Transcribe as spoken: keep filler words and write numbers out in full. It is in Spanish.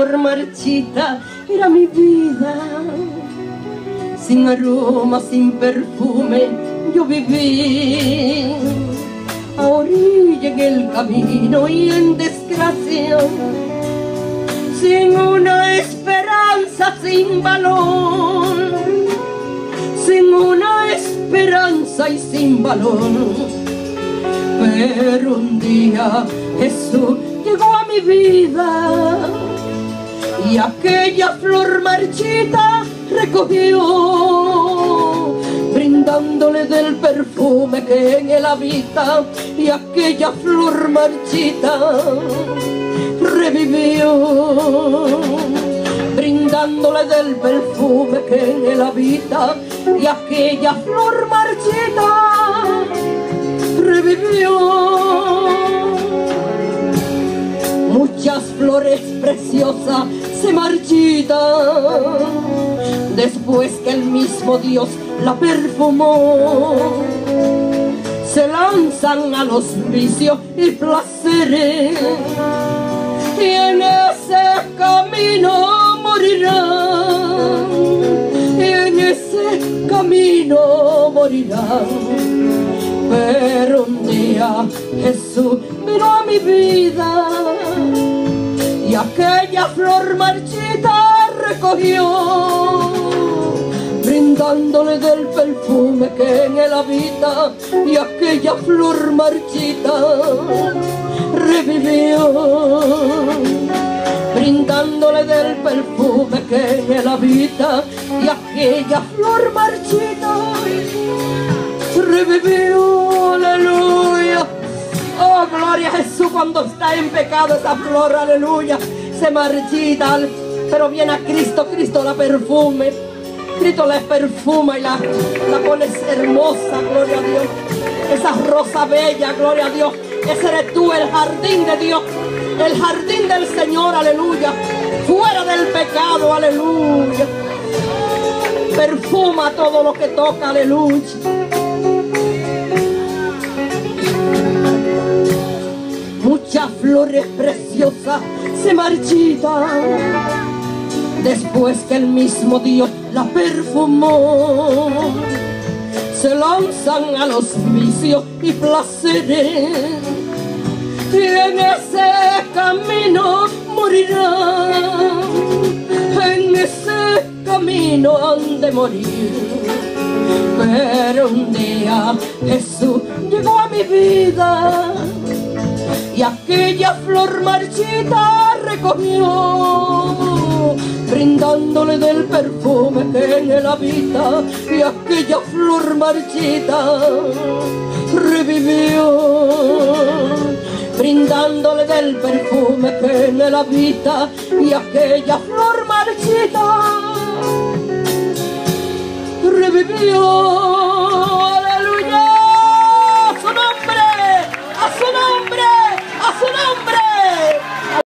flor marchita era mi vida. Sin aroma, sin perfume, yo viví a orilla en el camino y en desgracia, sin una esperanza, sin valor, sin una esperanza y sin valor. Pero un día Jesús llegó a mi vida y aquella flor marchita recogió, brindándole del perfume que en él habita, y aquella flor marchita revivió, brindándole del perfume que en él habita, y aquella flor marchita revivió. Muchas flores preciosas se marchitan después que el mismo Dios la perfumó. Se lanzan a los vicios y placeres y en ese camino morirán, y en ese camino morirán. Pero un día Jesús vino a mi vida y aquella flor marchita recogió, brindándole del perfume que en él habita, y aquella flor marchita revivió, brindándole del perfume que en él habita, y aquella flor marchita revivió. Aleluya. Oh, gloria a Jesús. Cuando está en pecado esa flor, aleluya, se marchita, pero viene a Cristo, Cristo la perfume, Cristo la perfuma y la, la pone hermosa, gloria a Dios. Esa rosa bella, gloria a Dios. Ese eres tú, el jardín de Dios, el jardín del Señor, aleluya, fuera del pecado, aleluya. Perfuma todo lo que toca, aleluya. Muchas flores preciosas se marchitan después que el mismo Dios la perfumó. Se lanzan a los vicios y placeres y en ese camino morirán, en ese camino han de morir. Pero un día Jesús llegó a mi vida y aquella flor marchita recogió, brindándole del perfume que en él habita, y aquella flor marchita revivió, brindándole del perfume que en él habita, y aquella flor marchita revivió.